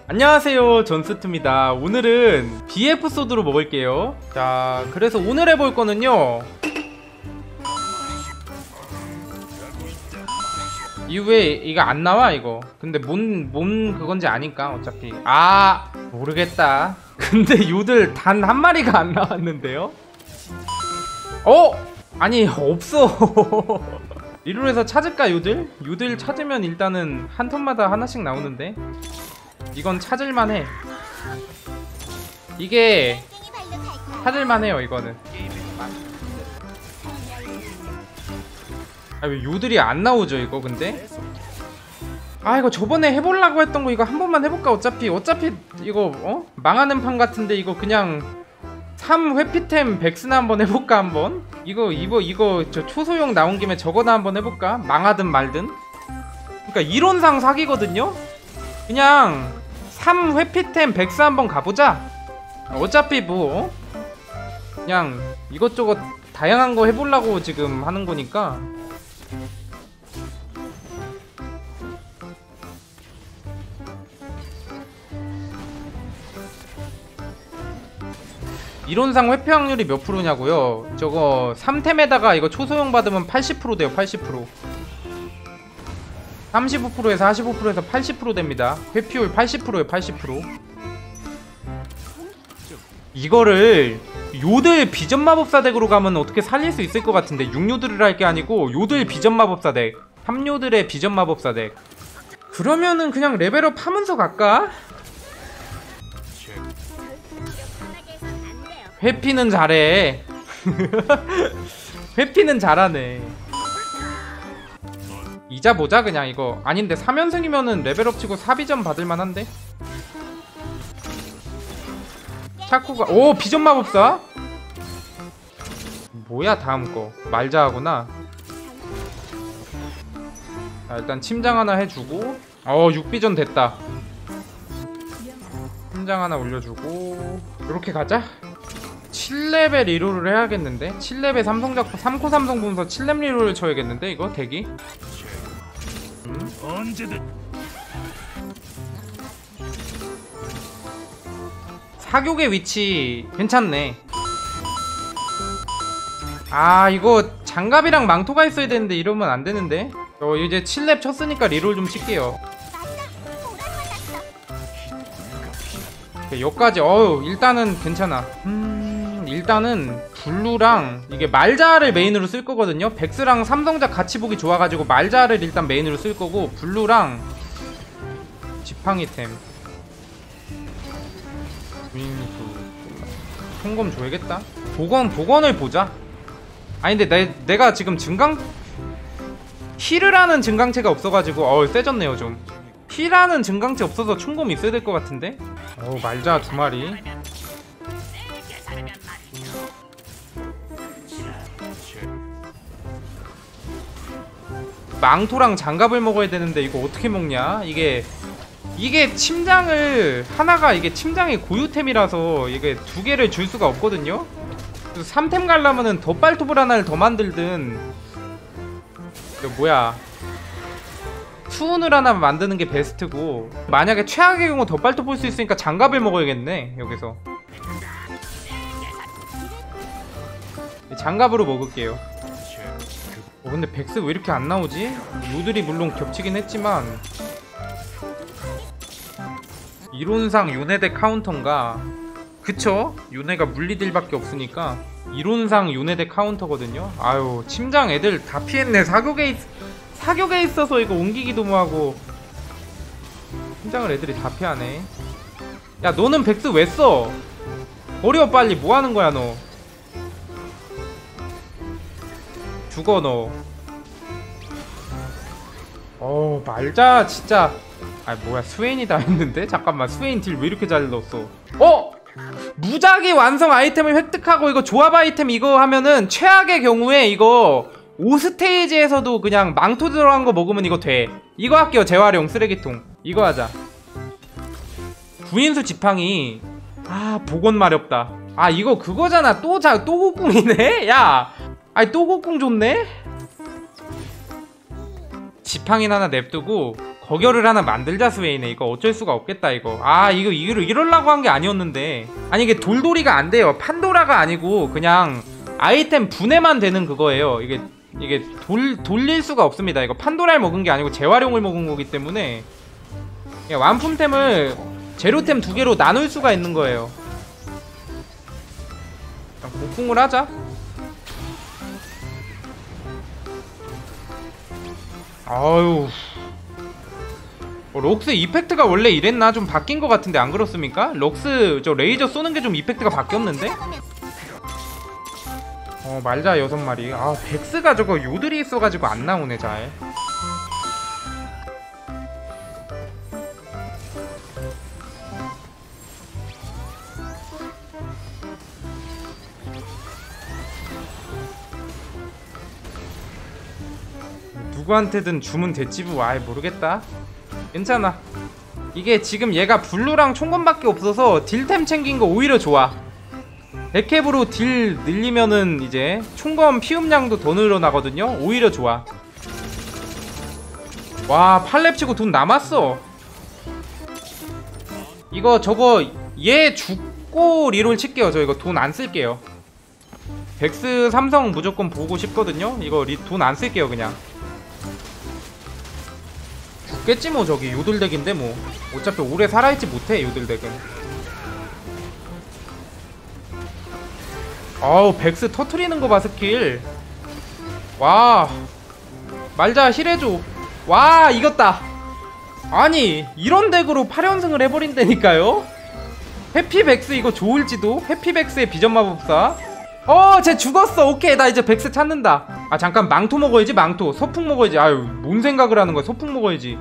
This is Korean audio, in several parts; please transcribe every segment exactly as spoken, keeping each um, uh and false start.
안녕하세요, 존스트입니다. 오늘은 비에프 소드로 먹을게요. 자, 그래서 오늘 해볼 거는요, 이후에 이거 안 나와 이거. 근데 뭔, 뭔 그건지 아니까 어차피. 아 모르겠다. 근데 요들 단 한 마리가 안 나왔는데요. 어? 아니 없어. 리롤에서 찾을까 요들? 요들 찾으면 일단은 한 턴마다 하나씩 나오는데 이건 찾을만해. 이게 찾을만해요 이거는. 아 왜 요들이 안 나오죠 이거 근데? 아 이거 저번에 해보려고 했던 거 이거 한 번만 해볼까? 어차피 어차피 이거 어? 망하는 판 같은데 이거 그냥 삼 회피템 백스나 한번 해볼까 한번? 이거 이거 이거 저 초소형 나온 김에 저거나 한번 해볼까? 망하든 말든. 그러니까 이론상 사기거든요? 그냥 삼 회피템 백스 한번 가보자. 어차피 뭐 어? 그냥 이것저것 다양한 거 해보려고 지금 하는 거니까. 이론상 회피 확률이 몇 프로냐고요? 저거 삼 템에다가 이거 초소형 받으면 팔십 퍼센트 돼요. 팔십 퍼센트. 삼십오 퍼센트에서 사십오 퍼센트에서 팔십 퍼센트 됩니다. 회피율 팔십 퍼센트에요. 팔십 퍼센트. 이거를 요들 비전 마법사 덱으로 가면 어떻게 살릴 수 있을 것 같은데, 육 요들을 할 게 아니고 요들 비전 마법사 덱, 삼 요들의 비전 마법사 덱. 그러면은 그냥 레벨업 하면서 갈까? 회피는 잘해. 회피는 잘하네. 이자 보자 그냥 이거. 아닌데 삼 연승이면은 레벨업 치고 사 비전 받을만한데? 차쿠가 오 비전 마법사? 뭐야 다음거 말자하구나. 자, 일단 침장 하나 해주고. 어 육 비전 됐다. 침장 하나 올려주고 이렇게 가자. 칠 레벨 리롤을 해야겠는데? 칠 레벨 삼성작품 삼 코 삼성 분서 칠 렙 리롤을 쳐야겠는데 이거 대기? 음? 언제든 사교계 위치 괜찮네. 아 이거 장갑이랑 망토가 있어야 되는데 이러면 안 되는데? 어 이제 칠 렙 쳤으니까 리롤 좀 칠게요. 여기까지 어우 일단은 괜찮아. 음 일단은 블루랑 이게 말자를 메인으로 쓸 거거든요. 백스랑 삼성작 같이 보기 좋아가지고 말자를 일단 메인으로 쓸 거고, 블루랑 지팡이템 총검 줘야겠다. 복원 복원을 보자. 아니 근데 내, 내가 지금 증강 힐을 하는 증강체가 없어가지고 어우 세졌네요 좀. 힐하는 증강체 없어서 충검 있어야 될 것 같은데? 어우 말자 두 마리. 망토랑 장갑을 먹어야 되는데 이거 어떻게 먹냐? 이게 이게 침장을 하나가 이게 침장이 고유템이라서 이게 두 개를 줄 수가 없거든요? 삼 템 가려면은 덧발톱을 하나를 더 만들든 이거 뭐야 투운을 하나 만드는 게 베스트고, 만약에 최악의 경우 덧발톱 볼 수 있으니까 장갑을 먹어야겠네 여기서. 장갑으로 먹을게요. 어, 근데 백스 왜 이렇게 안 나오지? 요들이 물론 겹치긴 했지만 이론상 요네대 카운터인가? 그쵸? 요네가 물리딜밖에 없으니까 이론상 요네대 카운터거든요. 아유 침장 애들 다 피했네. 사교계에 있... 사교계에 있어서 이거 옮기기도 뭐하고 침장을 애들이 다 피하네. 야 너는 백스 왜 써? 버려 빨리. 뭐하는 거야 너. 죽어 너. 어 말자 진짜. 아 뭐야 스웨인이다 했는데? 잠깐만 스웨인 딜 왜 이렇게 잘 넣었어? 어? 무작위 완성 아이템을 획득하고 이거 조합 아이템 이거 하면은 최악의 경우에 이거 오 스테이지에서도 그냥 망토 들어간 거 먹으면 이거 돼. 이거 할게요. 재활용 쓰레기통 이거 하자. 구인수 지팡이. 아 복원 마렵다. 아 이거 그거잖아. 또 자 또 곡궁이네? 야 아니 또 곡궁 좋네? 지팡이 하나 냅두고 거결을 하나 만들자 스웨이네. 이거 어쩔 수가 없겠다 이거. 아 이거 이거 이럴라고 한 게 아니었는데. 아니 이게 돌돌이가 안 돼요. 판도라가 아니고 그냥 아이템 분해만 되는 그거예요. 이게 이게 돌 돌릴 수가 없습니다. 이거 판도라를 먹은 게 아니고 재활용을 먹은 거기 때문에 완품템을 제로템 두 개로 나눌 수가 있는 거예요. 복궁을 하자. 아유. 어, 럭스 이펙트가 원래 이랬나? 좀 바뀐 것 같은데 안 그렇습니까? 럭스 저 레이저 쏘는 게 좀 이펙트가 바뀌었는데? 어 말자 여섯 마리. 아 백스가 저거 요들이 있어가지고 안 나오네 잘. 누구한테든 주문 됐지부. 아이 모르겠다. 괜찮아. 이게 지금 얘가 블루랑 총검밖에 없어서 딜템 챙긴 거 오히려 좋아. 백캡으로 딜 늘리면은 이제 총검 피음량도 더 늘어나거든요. 오히려 좋아. 와 팔렙 치고 돈 남았어. 이거 저거 얘 죽고 리롤 칠게요. 저 이거 돈 안 쓸게요. 백스 삼성 무조건 보고 싶거든요. 이거 돈 안 쓸게요 그냥. 죽겠지 뭐. 저기 요들덱인데 뭐 어차피 오래 살아있지 못해 요들덱은. 아우 백스 터트리는 거 봐 스킬. 와 말자 힐해줘. 와 이겼다. 아니 이런 덱으로 팔 연승을 해버린다니까요. 해피백스 이거 좋을지도. 해피백스의 비전마법사. 어 쟤 죽었어. 오케이 나 이제 백스 찾는다. 아 잠깐 망토 먹어야지. 망토 서풍 먹어야지. 아유 뭔 생각을 하는 거야. 서풍 먹어야지.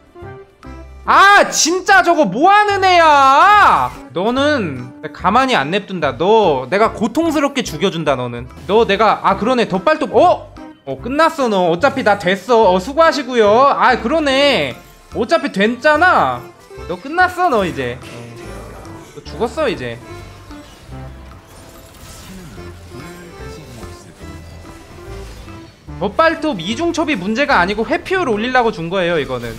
아 진짜 저거 뭐하는 애야. 너는 가만히 안 냅둔다. 너 내가 고통스럽게 죽여준다. 너는 너 내가 아 그러네 덧발톱. 어? 어 끝났어. 너 어차피 나 됐어. 어 수고하시고요. 아 그러네 어차피 됐잖아. 너 끝났어. 너 이제 어. 너 죽었어 이제. 덧발톱 이중첩이 문제가 아니고 회피율 올리려고 준 거예요 이거는.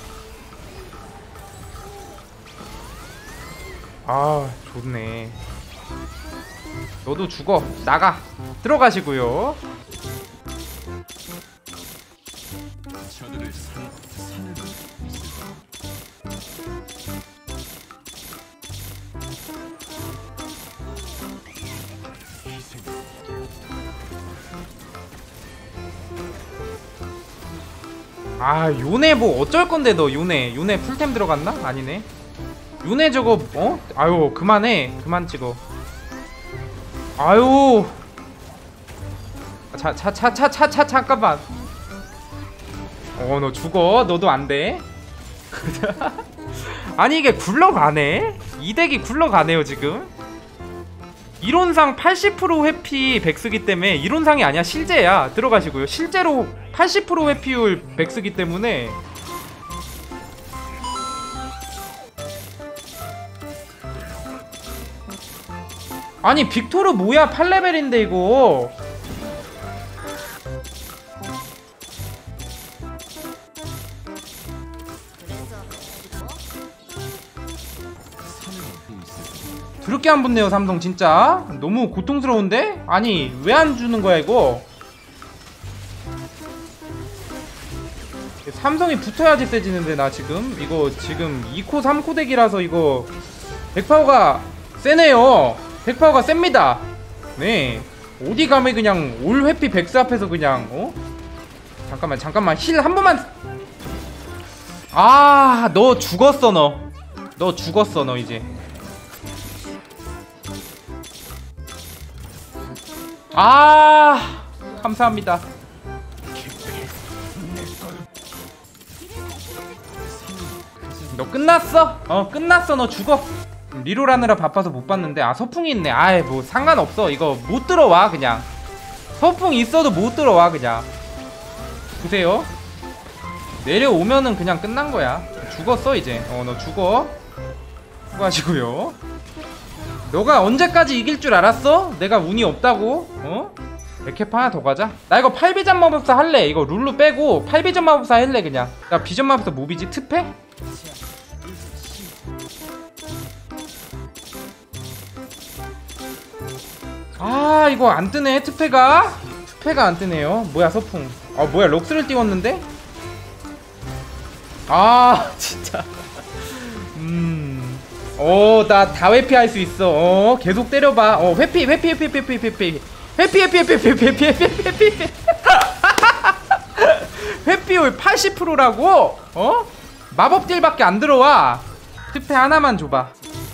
아 좋네. 너도 죽어. 나가. 들어가시고요. 아 요네 뭐 어쩔건데. 너 요네 요네 풀템 들어갔나? 아니네. 요네 저거 어? 아유 그만해. 그만 찍어. 아유 자 차 차 차 차 차 잠깐만. 어 너 죽어. 너도 안돼. 아니 이게 굴러가네. 이 덱이 굴러가네요 지금. 이론상 팔십 퍼센트 회피 백스기 때문에. 이론상이 아니야 실제야. 들어가시고요. 실제로 팔십 퍼센트 회피율 백스기 때문에. 아니 빅토르 뭐야 팔 레벨인데 이거. 드럽게 안 붙네요 삼성 진짜. 너무 고통스러운데? 아니 왜 안 주는 거야 이거. 삼성이 붙어야지 세지는데 나 지금 이거 지금 이 코 삼 코 덱이라서 이거 백파워가 세네요. 백파워가 셉니다. 네 어디 가면 그냥 올 회피 백스 앞에서 그냥 어? 잠깐만 잠깐만 힐 한 번만. 아 너 죽었어. 너 너 죽었어 너 이제. 아 감사합니다. 너 끝났어. 어 끝났어. 너 죽어. 리롤 하느라 바빠서 못 봤는데. 아 서풍이 있네. 아이 뭐 상관없어. 이거 못 들어와 그냥. 서풍 있어도 못 들어와 그냥. 보세요. 내려오면은 그냥 끝난 거야. 죽었어 이제. 어 너 죽어. 수고하시고요. 너가 언제까지 이길 줄 알았어? 내가 운이 없다고? 어? 백캡 하나 더 가자. 나 이거 팔 비전 마법사 할래. 이거 룰루 빼고 팔 비전 마법사 할래 그냥. 나 비전 마법사 뭐비지? 특패? 아 이거 안 뜨네 특패가. 특패가 안 뜨네요. 뭐야 서풍. 아 뭐야 럭스를 띄웠는데? 아 진짜. 음. 어 나 다 회피할 수 있어. 어 계속 때려봐. 어 회피 회피 회피 회피 회피 회피 회피 회피 회피 회피 회피 회피 회피 회피율 팔십 퍼센트라고? 어? 마법 딜밖에 안 들어와. 특패 하나만 줘봐.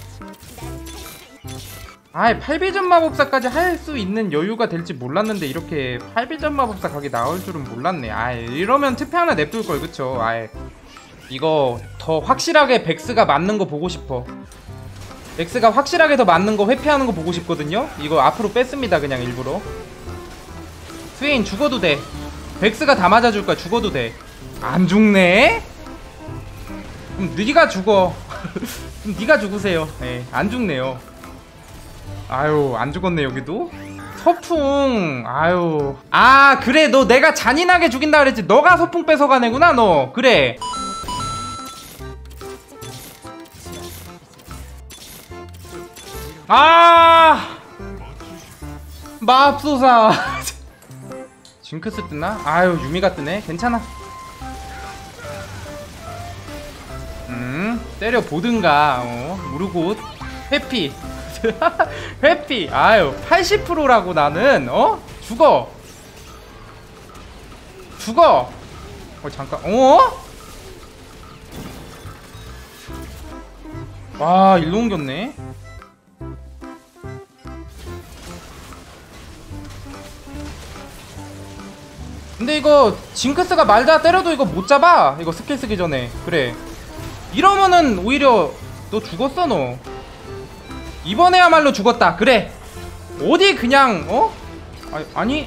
아이 팔 비전 마법사까지 할 수 있는 여유가 될지 몰랐는데 이렇게 팔 비전 마법사 각이 나올 줄은 몰랐네. 아이 이러면 특패 하나 냅둘걸 그쵸? 아이 이거 더 확실하게 백스가 맞는 거 보고 싶어. 백스가 확실하게 더 맞는 거 회피하는 거 보고 싶거든요? 이거 앞으로 뺐습니다 그냥 일부러. 스웨인 죽어도 돼. 백스가 다 맞아줄 거야. 죽어도 돼. 안 죽네? 그럼 니가 죽어. 그럼 니가 죽으세요. 네, 안 죽네요. 아유 안 죽었네 여기도. 서풍 아유 아 그래 너 내가 잔인하게 죽인다 그랬지. 너가 서풍 뺏어가네구나 너. 그래 아 맙소사. 징크스 뜨나? 아유 유미가 뜨네. 괜찮아. 음 때려 보든가. 어 무르곳 회피. 회피. 아유 팔십 퍼센트라고 나는. 어? 죽어 죽어. 어 잠깐. 어? 와 일로 옮겼네. 근데 이거 징크스가 말다 때려도 이거 못 잡아. 이거 스킬 쓰기 전에. 그래 이러면은 오히려 너 죽었어 너. 이번에야말로 죽었다. 그래 어디 그냥 어? 아니, 아니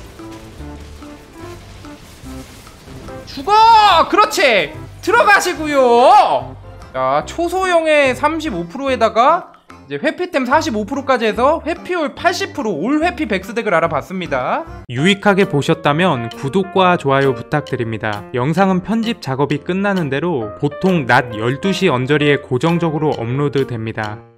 죽어. 그렇지 들어가시구요. 야 초소형의 삼십오 퍼센트에다가 이제 회피템 사십오 퍼센트까지 해서 회피율 팔십 퍼센트 올 회피 백스덱을 알아봤습니다. 유익하게 보셨다면 구독과 좋아요 부탁드립니다. 영상은 편집 작업이 끝나는 대로 보통 낮 열두 시 언저리에 고정적으로 업로드 됩니다.